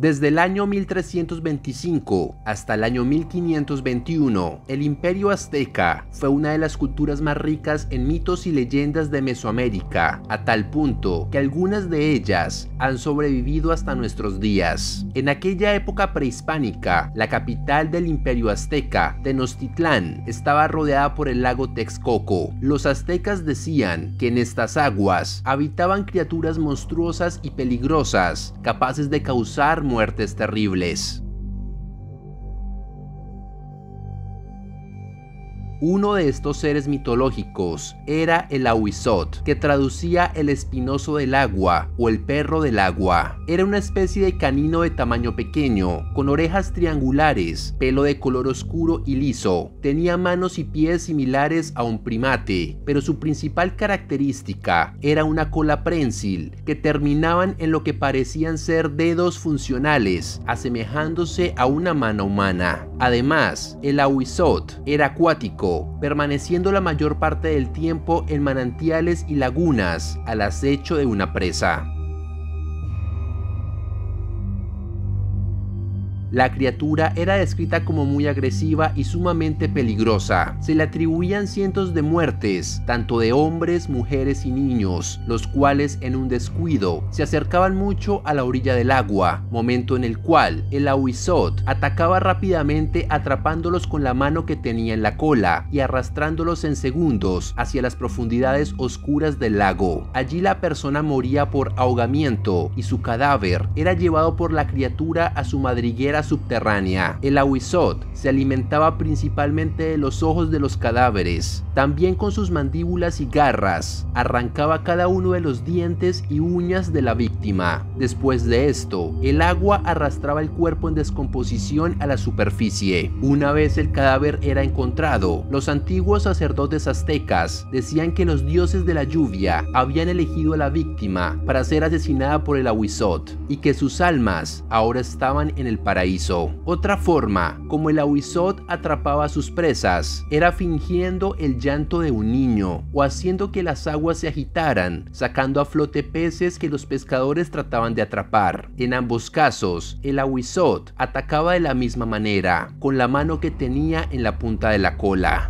Desde el año 1325 hasta el año 1521, el Imperio Azteca fue una de las culturas más ricas en mitos y leyendas de Mesoamérica, a tal punto que algunas de ellas han sobrevivido hasta nuestros días. En aquella época prehispánica, la capital del Imperio Azteca, Tenochtitlán, estaba rodeada por el lago Texcoco. Los aztecas decían que en estas aguas habitaban criaturas monstruosas y peligrosas, capaces de causar muertes terribles. Uno de estos seres mitológicos era el Ahuizot, que traducía el espinoso del agua o el perro del agua. Era una especie de canino de tamaño pequeño, con orejas triangulares, pelo de color oscuro y liso. Tenía manos y pies similares a un primate, pero su principal característica era una cola prensil, que terminaban en lo que parecían ser dedos funcionales, asemejándose a una mano humana. Además, el Ahuizot era acuático, permaneciendo la mayor parte del tiempo en manantiales y lagunas al acecho de una presa. La criatura era descrita como muy agresiva y sumamente peligrosa. Se le atribuían cientos de muertes, tanto de hombres, mujeres y niños, los cuales en un descuido se acercaban mucho a la orilla del agua, momento en el cual el Ahuizot atacaba rápidamente atrapándolos con la mano que tenía en la cola y arrastrándolos en segundos hacia las profundidades oscuras del lago. Allí la persona moría por ahogamiento y su cadáver era llevado por la criatura a su madriguera subterránea. El Ahuizot se alimentaba principalmente de los ojos de los cadáveres. También con sus mandíbulas y garras arrancaba cada uno de los dientes y uñas de la víctima. Después de esto, el agua arrastraba el cuerpo en descomposición a la superficie. Una vez el cadáver era encontrado, los antiguos sacerdotes aztecas decían que los dioses de la lluvia habían elegido a la víctima para ser asesinada por el Ahuizot y que sus almas ahora estaban en el paraíso. Otra forma como el Ahuizot atrapaba a sus presas era fingiendo el llanto de un niño o haciendo que las aguas se agitaran, sacando a flote peces que los pescadores trataban de atrapar. En ambos casos, el Ahuizot atacaba de la misma manera, con la mano que tenía en la punta de la cola.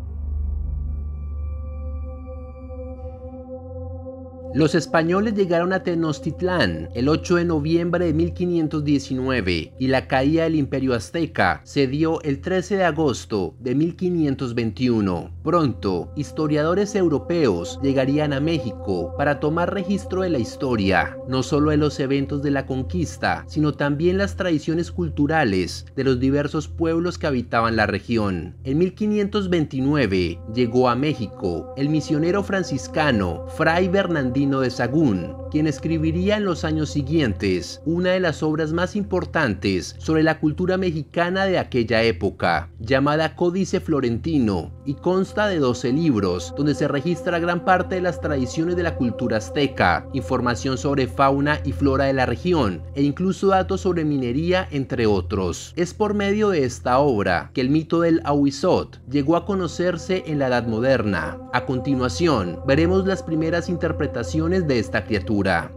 Los españoles llegaron a Tenochtitlán el 8 de noviembre de 1519 y la caída del Imperio Azteca se dio el 13 de agosto de 1521. Pronto, historiadores europeos llegarían a México para tomar registro de la historia, no solo de los eventos de la conquista, sino también las tradiciones culturales de los diversos pueblos que habitaban la región. En 1529 llegó a México el misionero franciscano Fray Bernardino de Sahagún, quien escribiría en los años siguientes una de las obras más importantes sobre la cultura mexicana de aquella época, llamada Códice Florentino, y consta de 12 libros, donde se registra gran parte de las tradiciones de la cultura azteca, información sobre fauna y flora de la región, e incluso datos sobre minería, entre otros. Es por medio de esta obra que el mito del Ahuizot llegó a conocerse en la Edad Moderna. A continuación, veremos las primeras interpretaciones de esta criatura.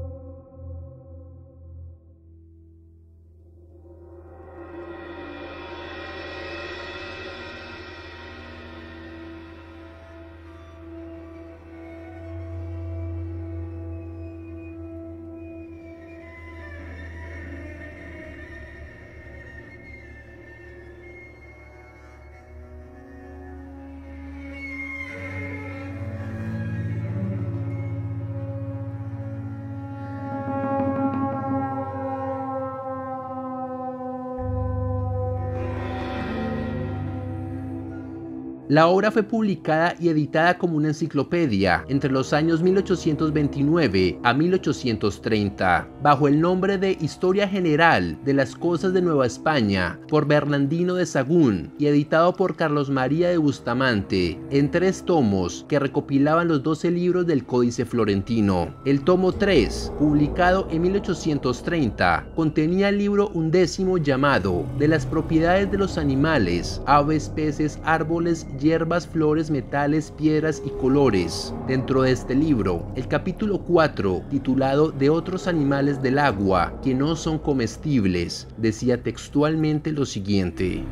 La obra fue publicada y editada como una enciclopedia entre los años 1829 a 1830, bajo el nombre de Historia General de las Cosas de Nueva España, por Bernardino de Sahagún, y editado por Carlos María de Bustamante, en 3 tomos que recopilaban los 12 libros del Códice Florentino. El tomo 3, publicado en 1830, contenía el libro 11º llamado De las propiedades de los animales, aves, peces, árboles, hierbas, flores, metales, piedras y colores. Dentro de este libro, el capítulo 4, titulado De otros animales del agua que no son comestibles, decía textualmente lo siguiente: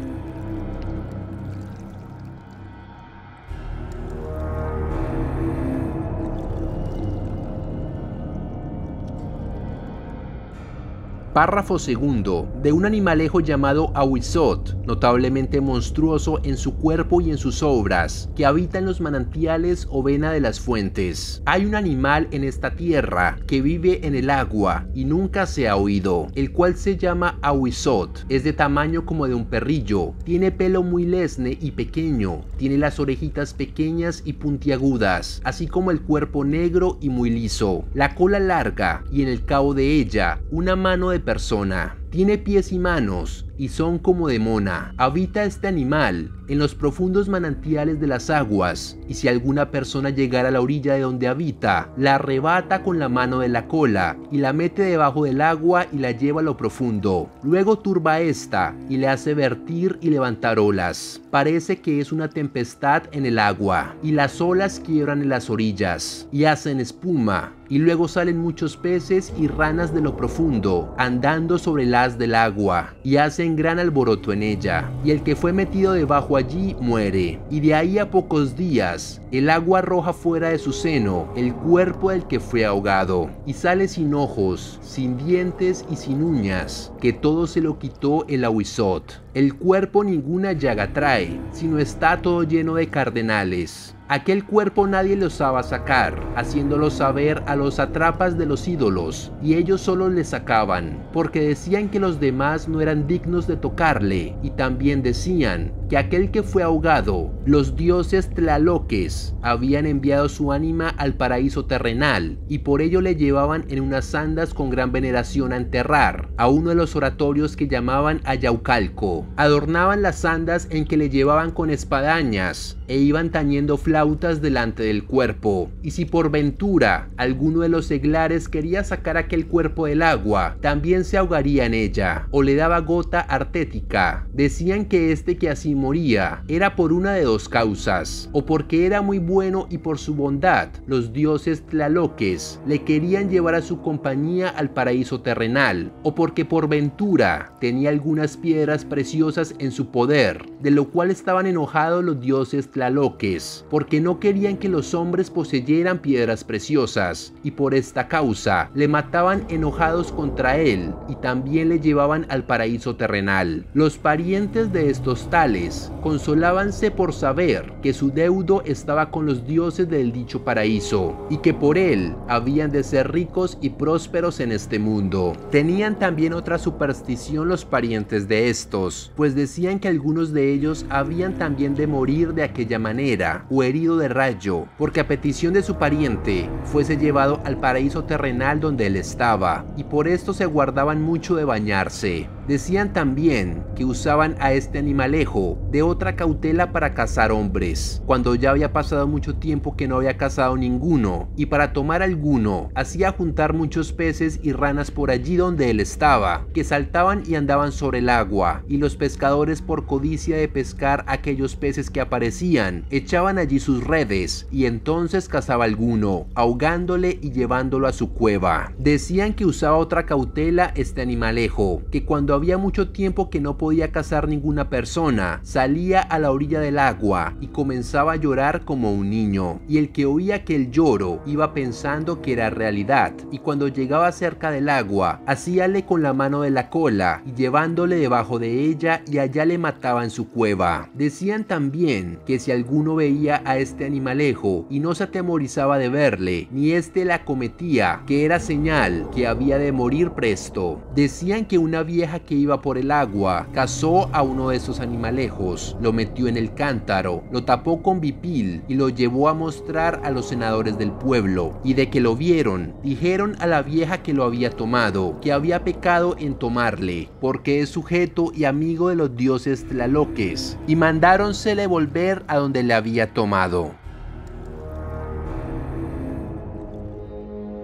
Párrafo segundo. De un animalejo llamado Ahuizot, notablemente monstruoso en su cuerpo y en sus obras, que habita en los manantiales o vena de las fuentes. Hay un animal en esta tierra que vive en el agua y nunca se ha oído, el cual se llama Ahuizot. Es de tamaño como de un perrillo, tiene pelo muy lesne y pequeño, tiene las orejitas pequeñas y puntiagudas, así como el cuerpo negro y muy liso, la cola larga y en el cabo de ella una mano de persona. Tiene pies y manos y son como de mona. Habita este animal en los profundos manantiales de las aguas, y si alguna persona llegara a la orilla de donde habita, la arrebata con la mano de la cola y la mete debajo del agua y la lleva a lo profundo. Luego turba esta y le hace vertir y levantar olas. Parece que es una tempestad en el agua, y las olas quiebran en las orillas y hacen espuma, y luego salen muchos peces y ranas de lo profundo, andando sobre el haz del agua, y hacen gran alboroto en ella, y el que fue metido debajo allí muere, y de ahí a pocos días el agua arroja fuera de su seno el cuerpo del que fue ahogado, y sale sin ojos, sin dientes y sin uñas, que todo se lo quitó el Ahuizot. El cuerpo ninguna llaga trae, sino está todo lleno de cardenales. Aquel cuerpo nadie lo osaba sacar, haciéndolo saber a los atrapas de los ídolos, y ellos solo le sacaban, porque decían que los demás no eran dignos de tocarle, y también decían que aquel que fue ahogado, los dioses tlaloques, habían enviado su ánima al paraíso terrenal, y por ello le llevaban en unas andas con gran veneración a enterrar, a uno de los oratorios que llamaban Ayaucalco. Adornaban las andas en que le llevaban con espadañas, e iban tañendo flautas delante del cuerpo, y si por ventura alguno de los seglares quería sacar aquel cuerpo del agua, también se ahogaría en ella, o le daba gota artética. Decían que este que así moría era por una de dos causas: o porque era muy bueno y por su bondad los dioses tlaloques le querían llevar a su compañía al paraíso terrenal, o porque por ventura tenía algunas piedras preciosas en su poder, de lo cual estaban enojados los dioses tlaloques, porque no querían que los hombres poseyeran piedras preciosas, y por esta causa le mataban enojados contra él, y también le llevaban al paraíso terrenal. Los parientes de estos tales consolábanse por saber que su deudo estaba con los dioses del dicho paraíso, y que por él habían de ser ricos y prósperos en este mundo. Tenían también otra superstición los parientes de estos, pues decían que algunos de ellos habían también de morir de aquella manera, o herido de rayo, porque a petición de su pariente fuese llevado al paraíso terrenal donde él estaba, y por esto se guardaban mucho de bañarse. Decían también que usaban a este animalejo de otra cautela para cazar hombres, cuando ya había pasado mucho tiempo que no había cazado ninguno, y para tomar alguno hacía juntar muchos peces y ranas por allí donde él estaba, que saltaban y andaban sobre el agua, y los pescadores, por codicia de pescar aquellos peces que aparecían, echaban allí sus redes, y entonces cazaba alguno, ahogándole y llevándolo a su cueva. Decían que usaba otra cautela este animalejo, que cuando había mucho tiempo que no podía cazar ninguna persona, salía a la orilla del agua y comenzaba a llorar como un niño, y el que oía aquel lloro iba pensando que era realidad, y cuando llegaba cerca del agua, hacíale con la mano de la cola y llevándole debajo de ella, y allá le mataba en su cueva. Decían también que si alguno veía a este animalejo y no se atemorizaba de verle, ni éste la acometía, que era señal que había de morir presto. Decían que una vieja que iba por el agua cazó a uno de esos animalejos, lo metió en el cántaro, lo tapó con bipil y lo llevó a mostrar a los senadores del pueblo, y de que lo vieron, dijeron a la vieja que lo había tomado, que había pecado en tomarle, porque es sujeto y amigo de los dioses tlaloques, y mandáronsele volver a donde le había tomado.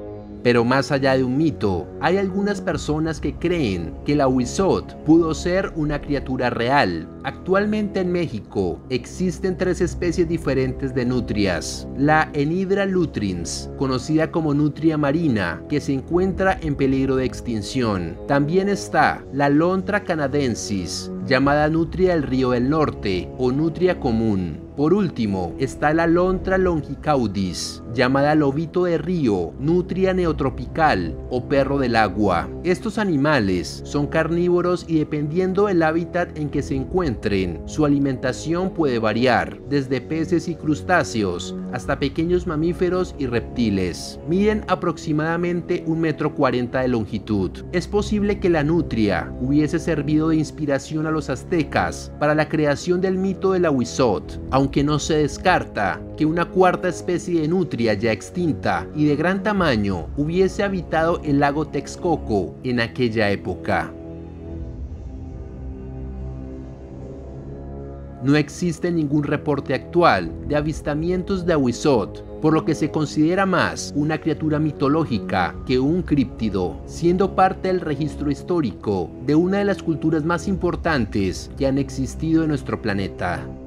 Pero más allá de un mito, hay algunas personas que creen que la Huizot pudo ser una criatura real. Actualmente en México existen 3 especies diferentes de nutrias. La Enhydra lutrins, conocida como nutria marina, que se encuentra en peligro de extinción. También está la Lontra canadensis, llamada nutria del río del norte o nutria común. Por último, está la Lontra longicaudis, llamada lobito de río, nutria neotropical o perro del agua. Estos animales son carnívoros y dependiendo del hábitat en que se encuentren, su alimentación puede variar, desde peces y crustáceos hasta pequeños mamíferos y reptiles. Miden aproximadamente 1,40 m de longitud. Es posible que la nutria hubiese servido de inspiración a los aztecas para la creación del mito de la Huizot, aunque no se descarta que una cuarta especie de nutria ya extinta y de gran tamaño hubiese habitado el lago Texcoco en aquella época. No existe ningún reporte actual de avistamientos de Huizot, por lo que se considera más una criatura mitológica que un críptido, siendo parte del registro histórico de una de las culturas más importantes que han existido en nuestro planeta.